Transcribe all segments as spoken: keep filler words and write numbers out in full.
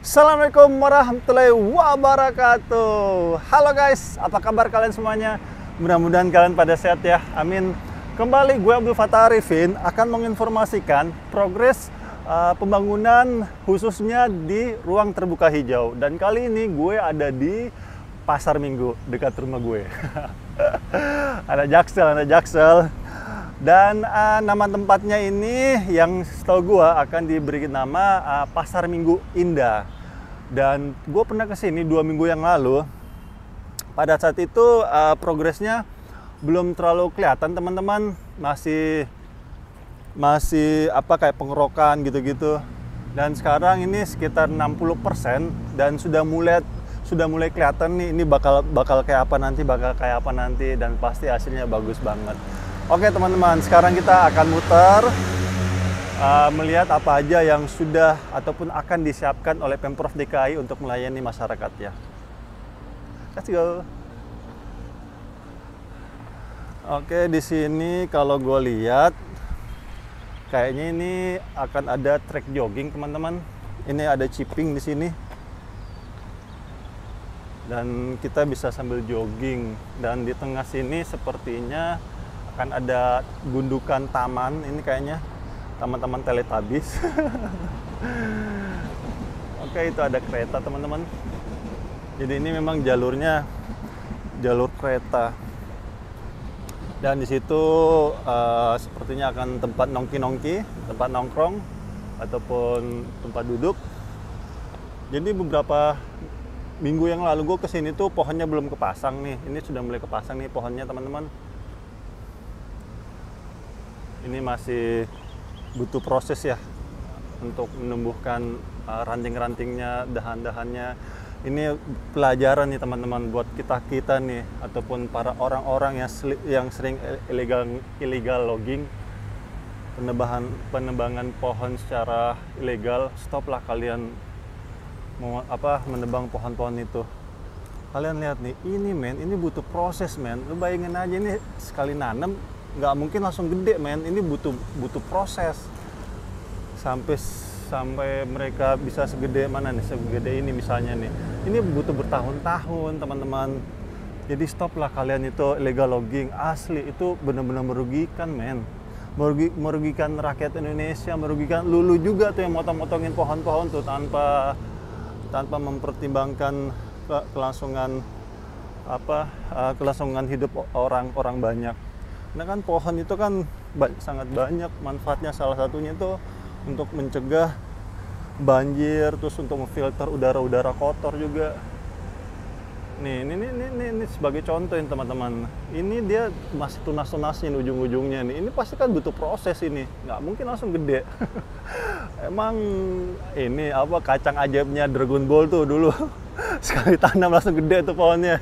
Assalamualaikum warahmatullahi wabarakatuh. Halo guys, apa kabar kalian semuanya? Mudah-mudahan kalian pada sehat ya, amin. Kembali gue Abdul Fattah Arifin akan menginformasikan progres uh, pembangunan khususnya di ruang terbuka hijau. Dan kali ini gue ada di Pasar Minggu dekat rumah gue. Ada Jaksel, ada Jaksel. Dan uh, nama tempatnya ini yang setahu gue akan diberi nama uh, Pasar Minggu Indah. Dan gue pernah kesini dua minggu yang lalu. Pada saat itu uh, progresnya belum terlalu kelihatan teman-teman, masih masih apa kayak pengerokan gitu-gitu. Dan sekarang ini sekitar enam puluh persen dan sudah mulai sudah mulai kelihatan nih ini bakal bakal kayak apa nanti, bakal kayak apa nanti dan pasti hasilnya bagus banget. Oke teman-teman, sekarang kita akan muter uh, melihat apa aja yang sudah ataupun akan disiapkan oleh Pemprov D K I untuk melayani masyarakat ya. Let's go. Oke, di sini kalau gue lihat kayaknya ini akan ada trek jogging teman-teman. Ini ada chipping di sini. Dan kita bisa sambil jogging, dan di tengah sini sepertinya akan ada gundukan taman, ini kayaknya taman-taman Teletubbies. Oke, itu ada kereta teman-teman. Jadi ini memang jalurnya jalur kereta. Dan di situ uh, sepertinya akan tempat nongki-nongki, tempat nongkrong ataupun tempat duduk. Jadi beberapa minggu yang lalu gue kesini tuh pohonnya belum kepasang nih. Ini sudah mulai kepasang nih pohonnya teman-teman. Ini masih butuh proses ya untuk menumbuhkan uh, ranting-rantingnya, dahan-dahannya. Ini pelajaran nih teman-teman buat kita-kita nih ataupun para orang-orang yang yang sering illegal illegal logging, penebangan penebangan pohon secara ilegal. Stoplah kalian mau apa menebang pohon-pohon itu. Kalian lihat nih, ini men, ini butuh proses men. Lu bayangin aja ini sekali nanam nggak mungkin langsung gede men, ini butuh butuh proses sampai sampai mereka bisa segede mana nih, segede ini misalnya nih, ini butuh bertahun-tahun teman-teman. Jadi stoplah kalian itu illegal logging, asli itu benar-benar merugikan men, Merugi, merugikan rakyat Indonesia, merugikan lulu juga tuh yang motong-motongin pohon-pohon tuh tanpa tanpa mempertimbangkan ke, kelangsungan apa uh, kelangsungan hidup orang-orang banyak. Nah kan pohon itu kan ba- sangat banyak manfaatnya, salah satunya itu untuk mencegah banjir, terus untuk memfilter udara-udara kotor juga. Nih, ini, ini, ini, ini sebagai contoh ini teman-teman. Ini dia masih tunas-tunasin ujung-ujungnya nih. Ini pasti kan butuh proses ini, nggak mungkin langsung gede. Emang ini apa kacang ajaibnya Dragon Ball tuh dulu. Sekali tanam langsung gede tuh pohonnya.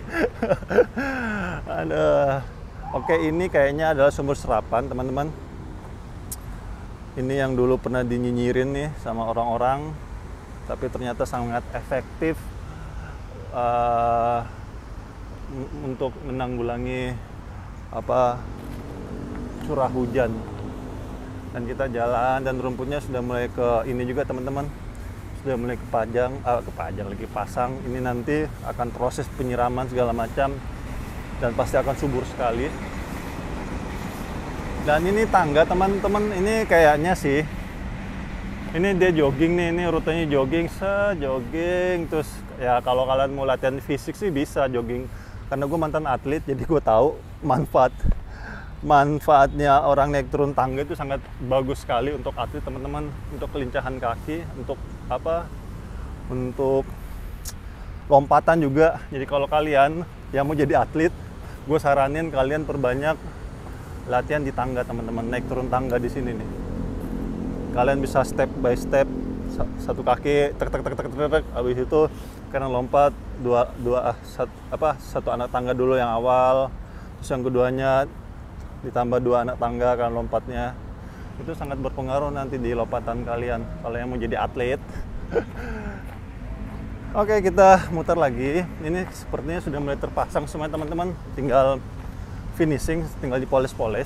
Aduh. Oke, ini kayaknya adalah sumber serapan teman-teman. Ini yang dulu pernah dinyinyirin nih sama orang-orang, tapi ternyata sangat efektif uh, untuk menanggulangi apa curah hujan. Dan kita jalan dan rumputnya sudah mulai ke ini juga teman-teman, sudah mulai kepajang, uh, kepajang lagi pasang. Ini nanti akan proses penyiraman segala macam. Dan pasti akan subur sekali. Dan ini tangga teman-teman, ini kayaknya sih ini dia jogging nih, ini rutenya jogging, se-jogging. Terus ya kalau kalian mau latihan fisik sih bisa jogging, karena gue mantan atlet jadi gue tahu manfaat manfaatnya orang naik turun tangga itu sangat bagus sekali untuk atlet teman-teman, untuk kelincahan kaki, untuk apa untuk lompatan juga. Jadi kalau kalian yang mau jadi atlet, gue saranin kalian perbanyak latihan di tangga teman-teman, naik turun tangga di sini nih. Kalian bisa step by step, satu kaki tek tek tek tek tek, tek. Habis itu kalian lompat dua dua satu, apa satu anak tangga dulu yang awal, terus yang keduanya ditambah dua anak tangga kalian lompatnya. Itu sangat berpengaruh nanti di lompatan kalian kalau yang mau jadi atlet. Oke, kita muter lagi. Ini sepertinya sudah mulai terpasang semua teman-teman. Tinggal finishing, tinggal dipoles-poles.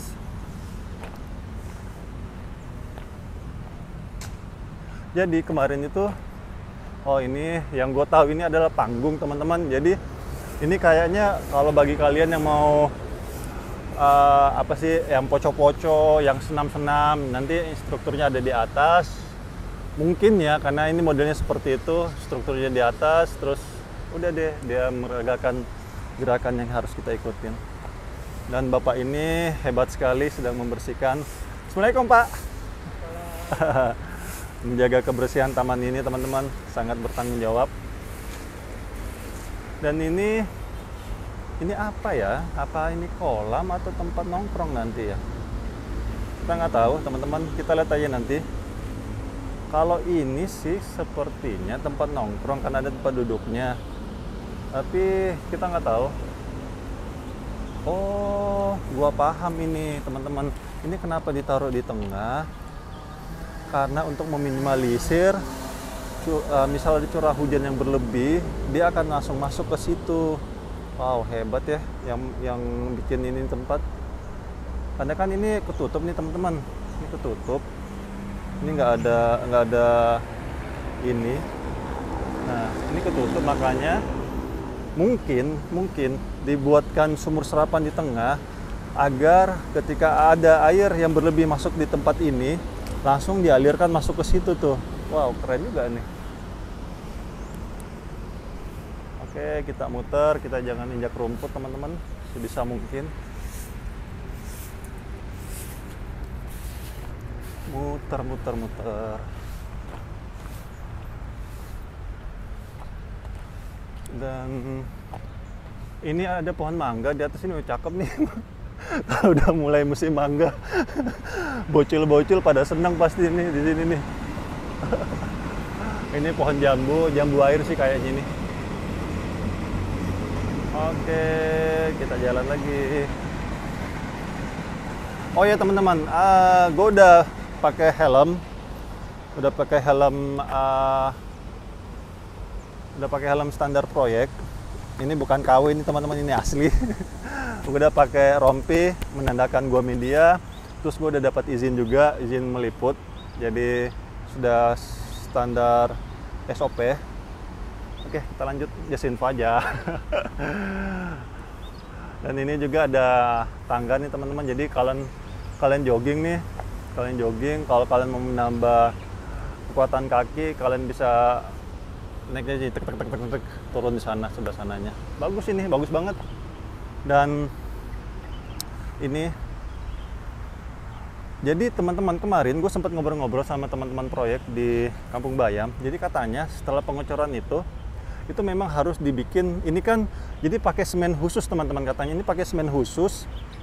Jadi kemarin itu Oh ini yang gue tahu ini adalah panggung teman-teman. Jadi ini kayaknya kalau bagi kalian yang mau uh, apa sih, yang poco-poco, yang senam-senam, nanti strukturnya ada di atas. Mungkin ya, karena ini modelnya seperti itu, strukturnya di atas, terus udah deh dia meragakan gerakan yang harus kita ikutin. Dan bapak ini hebat sekali sedang membersihkan. Assalamualaikum Pak. Menjaga kebersihan taman ini teman-teman, sangat bertanggung jawab. Dan ini ini apa ya? Apa ini kolam atau tempat nongkrong nanti ya? Kita nggak tahu teman-teman, kita lihat aja nanti. Kalau ini sih sepertinya tempat nongkrong karena ada tempat duduknya, tapi kita nggak tahu. Oh, gua paham ini teman-teman. Ini kenapa ditaruh di tengah? Karena untuk meminimalisir uh, misalnya curah hujan yang berlebih, dia akan langsung masuk ke situ. Wow, hebat ya yang yang bikin ini tempat. Karena kan ini ketutup nih teman-teman. Ini ketutup. Ini nggak ada nggak ada ini. Nah, ini ketutup, makanya mungkin mungkin dibuatkan sumur serapan di tengah agar ketika ada air yang berlebih masuk di tempat ini, langsung dialirkan masuk ke situ tuh. Wow, keren juga nih. Oke, kita muter, kita jangan injak rumput teman-teman, sebisa mungkin. Muter, muter, muter. Dan ini ada pohon mangga di atas ini, cakep nih. Udah mulai musim mangga. Bocil-bocil pada senang pasti ini di sini nih. Ini pohon jambu, jambu air sih kayaknya ini. Oke, kita jalan lagi. Oh ya teman-teman, uh, gue udah pakai helm, udah pakai helm, uh, udah pakai helm standar proyek. Ini bukan K W ini teman-teman, ini asli. Gue udah pakai rompi menandakan gua media, terus gue udah dapat izin juga, izin meliput, jadi sudah standar S O P. Oke, kita lanjut Jasinfo aja. Dan ini juga ada tangga nih teman-teman, jadi kalian kalian jogging nih, kalian jogging, kalau kalian mau menambah kekuatan kaki, kalian bisa naiknya jadi tek tek tek tek tek turun di sana, sebelah sananya. Bagus ini, bagus banget. Dan ini jadi teman-teman, kemarin gue sempat ngobrol-ngobrol sama teman-teman proyek di Kampung Bayam. Jadi katanya setelah pengecoran itu itu memang harus dibikin, ini kan jadi pakai semen khusus teman-teman, katanya ini pakai semen khusus.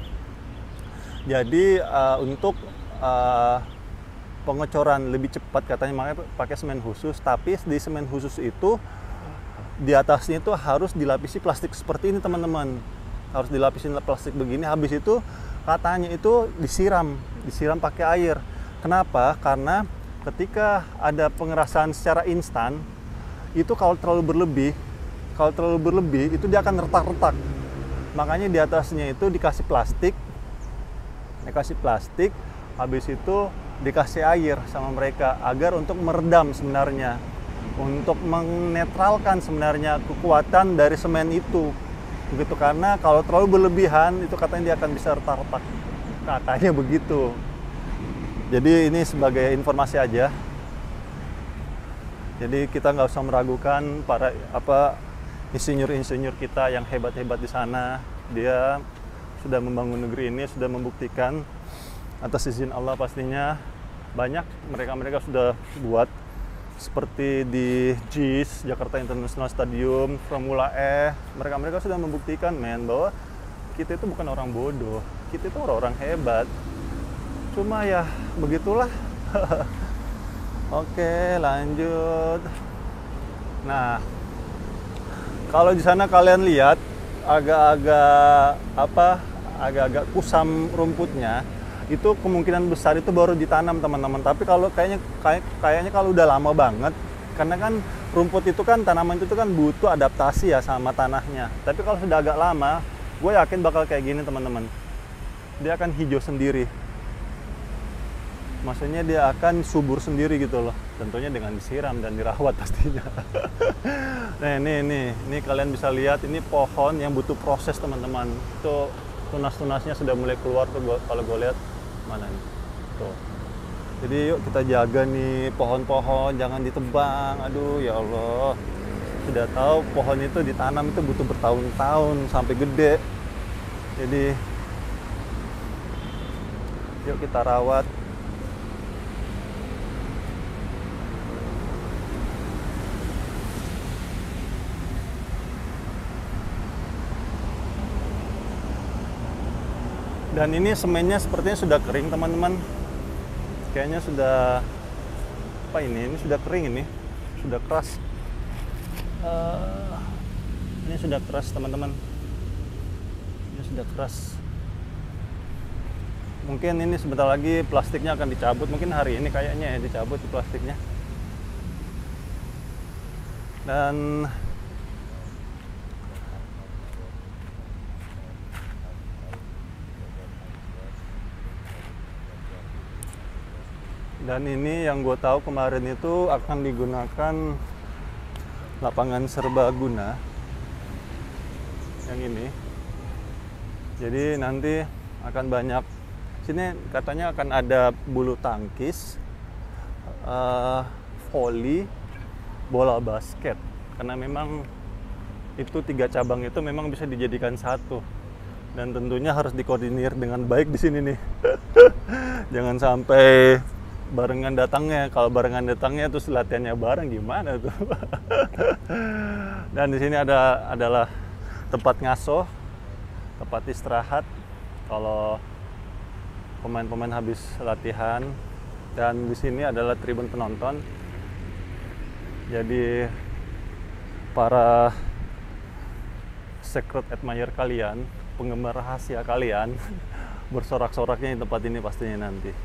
Jadi uh, untuk uh, pengecoran lebih cepat katanya, makanya pakai semen khusus. Tapi di semen khusus itu di atasnya itu harus dilapisi plastik seperti ini teman-teman, harus dilapisin plastik begini. Habis itu katanya itu disiram disiram pakai air. Kenapa? Karena ketika ada pengerasan secara instan itu kalau terlalu berlebih kalau terlalu berlebih itu dia akan retak-retak. Makanya di atasnya itu dikasih plastik dikasih plastik habis itu dikasih air sama mereka agar untuk meredam sebenarnya, untuk menetralkan sebenarnya kekuatan dari semen itu begitu. Karena kalau terlalu berlebihan itu katanya dia akan bisa retak-retak, katanya begitu. Jadi ini sebagai informasi aja, jadi kita nggak usah meragukan para apa insinyur-insinyur kita yang hebat-hebat di sana. Dia sudah membangun negeri ini, sudah membuktikan atas izin Allah pastinya. Banyak mereka-mereka sudah buat, seperti di J I S, Jakarta International Stadium, Formula E. Mereka-mereka sudah membuktikan men bahwa kita itu bukan orang bodoh, kita itu orang-orang hebat. Cuma ya begitulah. Oke, lanjut. Nah, kalau di sana kalian lihat agak-agak apa agak-agak kusam rumputnya, itu kemungkinan besar itu baru ditanam teman-teman. Tapi kalau kayaknya kayak, kayaknya kalau udah lama banget, karena kan rumput itu kan, tanaman itu kan butuh adaptasi ya sama tanahnya. Tapi kalau sudah agak lama, gue yakin bakal kayak gini teman-teman. Dia akan hijau sendiri. Maksudnya dia akan subur sendiri gitu loh. tentunya dengan disiram dan dirawat pastinya. Nah ini, ini, ini kalian bisa lihat ini pohon yang butuh proses teman-teman. Itu tunas-tunasnya sudah mulai keluar tuh gua, kalau gue lihat mana nih. Tuh. Jadi yuk kita jaga nih pohon-pohon, jangan ditebang. Aduh ya Allah. Sudah tahu pohon itu ditanam itu butuh bertahun-tahun sampai gede. Jadi yuk kita rawat. Dan ini semennya sepertinya sudah kering teman-teman. Kayaknya sudah apa ini? Ini sudah kering ini, sudah keras. Uh, ini sudah keras teman-teman. Ini sudah keras. Mungkin ini sebentar lagi plastiknya akan dicabut. Mungkin hari ini kayaknya ya dicabut plastiknya. Dan Dan ini yang gue tahu kemarin itu akan digunakan lapangan serbaguna yang ini. Jadi nanti akan banyak, sini katanya akan ada bulu tangkis, uh, voli, bola basket. Karena memang itu tiga cabang itu memang bisa dijadikan satu. Dan tentunya harus dikoordinir dengan baik di sini nih. Jangan sampai barengan datangnya, kalau barengan datangnya terus latihannya bareng gimana tuh. Dan di sini ada adalah tempat ngaso, tempat istirahat kalau pemain-pemain habis latihan. Dan di sini adalah tribun penonton. Jadi para secret admirer kalian, penggemar rahasia kalian bersorak-soraknya di tempat ini pastinya nanti.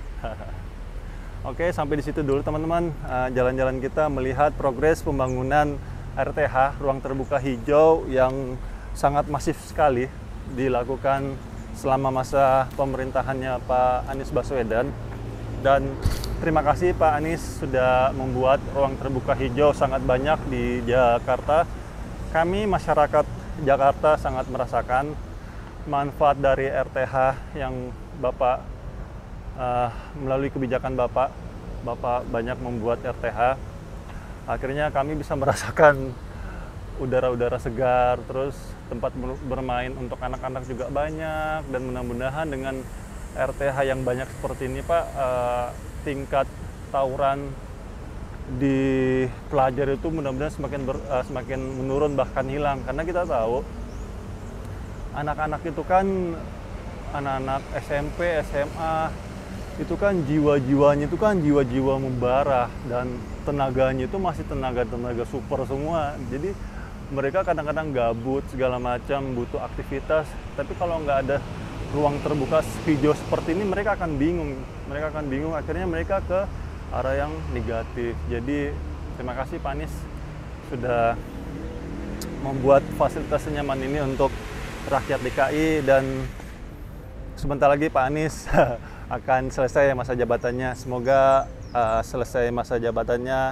Oke, sampai di situ dulu teman-teman. Jalan-jalan kita melihat progres pembangunan R T H, ruang terbuka hijau yang sangat masif sekali dilakukan selama masa pemerintahannya Pak Anies Baswedan. Dan terima kasih Pak Anies sudah membuat ruang terbuka hijau sangat banyak di Jakarta. Kami masyarakat Jakarta sangat merasakan manfaat dari R T H yang Bapak Uh, melalui kebijakan Bapak, Bapak banyak membuat R T H. Akhirnya kami bisa merasakan udara-udara segar, terus tempat bermain untuk anak-anak juga banyak. Dan mudah-mudahan dengan R T H yang banyak seperti ini Pak, uh, tingkat tawuran di pelajar itu mudah-mudahan semakin ber, uh, semakin menurun bahkan hilang. Karena kita tahu anak-anak itu kan anak-anak S M P, S M A itu kan jiwa-jiwanya itu kan jiwa-jiwa membara dan tenaganya itu masih tenaga-tenaga super semua. Jadi mereka kadang-kadang gabut segala macam, butuh aktivitas. Tapi kalau nggak ada ruang terbuka hijau seperti ini, mereka akan bingung. Mereka akan bingung, akhirnya mereka ke arah yang negatif. Jadi terima kasih Pak Anies sudah membuat fasilitas senyaman ini untuk rakyat D K I. Dan sebentar lagi Pak Anies akan selesai masa jabatannya. Semoga uh, selesai masa jabatannya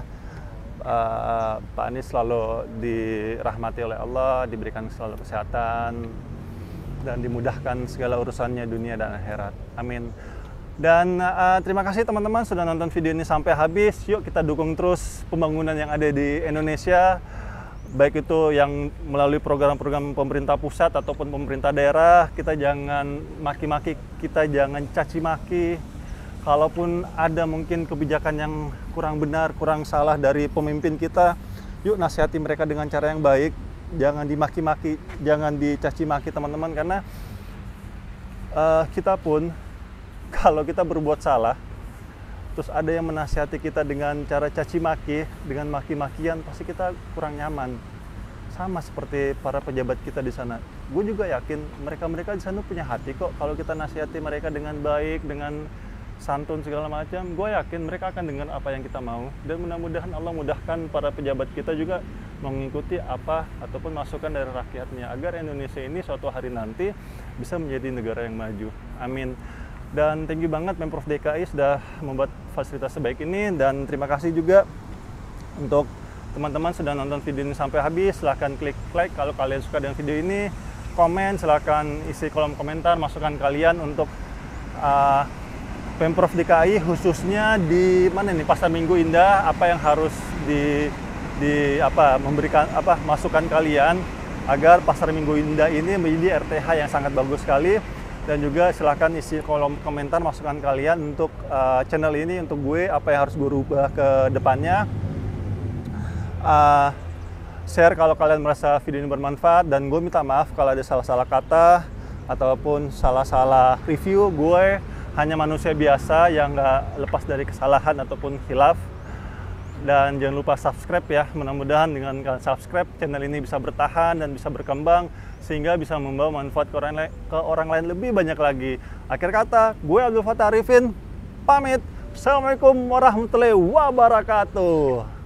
uh, Pak Anies selalu dirahmati oleh Allah, diberikan selalu kesehatan, dan dimudahkan segala urusannya dunia dan akhirat. Amin. Dan uh, terima kasih teman-teman sudah nonton video ini sampai habis. Yuk kita dukung terus pembangunan yang ada di Indonesia. Baik itu yang melalui program-program pemerintah pusat ataupun pemerintah daerah. Kita jangan maki-maki, kita jangan caci maki. Kalaupun ada mungkin kebijakan yang kurang benar, kurang salah dari pemimpin kita, yuk nasihati mereka dengan cara yang baik. Jangan dimaki-maki, jangan dicaci maki teman-teman. Karena uh, kita pun kalau kita berbuat salah, terus ada yang menasihati kita dengan cara caci maki, dengan maki-makian, pasti kita kurang nyaman. Sama seperti para pejabat kita di sana. Gue juga yakin mereka-mereka di sana punya hati kok. Kalau kita nasihati mereka dengan baik, dengan santun segala macam, gue yakin mereka akan dengar apa yang kita mau. Dan mudah-mudahan Allah mudahkan para pejabat kita juga mengikuti apa ataupun masukan dari rakyatnya, agar Indonesia ini suatu hari nanti bisa menjadi negara yang maju. Amin. Dan thank you banget Pemprov D K I sudah membuat fasilitas sebaik ini. Dan terima kasih juga untuk teman-teman sudah nonton video ini sampai habis. Silahkan klik like kalau kalian suka dengan video ini, komen, silahkan isi kolom komentar masukan kalian untuk uh, Pemprov D K I khususnya di mana nih Pasar Minggu Indah, apa yang harus di di apa memberikan apa masukan kalian agar Pasar Minggu Indah ini menjadi R T H yang sangat bagus sekali. Dan juga silahkan isi kolom komentar masukan kalian untuk uh, channel ini, untuk gue apa yang harus gue rubah ke depannya. Uh, share kalau kalian merasa video ini bermanfaat, dan gue minta maaf kalau ada salah-salah kata ataupun salah-salah review. Gue hanya manusia biasa yang nggak lepas dari kesalahan ataupun khilaf. Dan jangan lupa subscribe ya, mudah-mudahan dengan kalian subscribe channel ini bisa bertahan dan bisa berkembang sehingga bisa membawa manfaat ke orang, ke orang lain lebih banyak lagi. Akhir kata, gue Abdul Fattah Arifin pamit. Assalamualaikum warahmatullahi wabarakatuh.